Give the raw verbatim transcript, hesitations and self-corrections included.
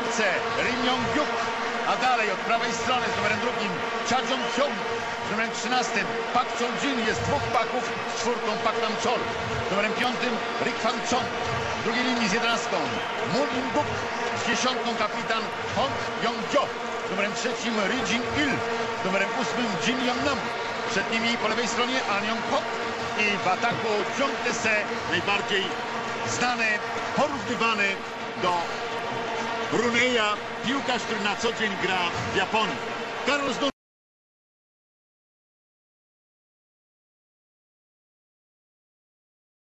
piątce Rim Yong-hyuk, a dalej od prawej strony z numerem drugim Cha Jong-hyun, z numerem trzynastym Pak Chol-jin, jest dwóch Paków z czwórką Pak Nam-chol, z numerem piątym Rik Fang-chong, w drugiej linii z jedenastką Moon In-buk, z dziesiątką kapitan Hong Yong-gyo, z numerem trzecim Ri Jin-il, z numerem ósmym Jin Yong-nam, przed nimi po lewej stronie An Yong-hok i w ataku Jong Tae-se, najbardziej znany, porównywany do Bruneja piłkarz, który na co dzień gra w Japonii. Carlos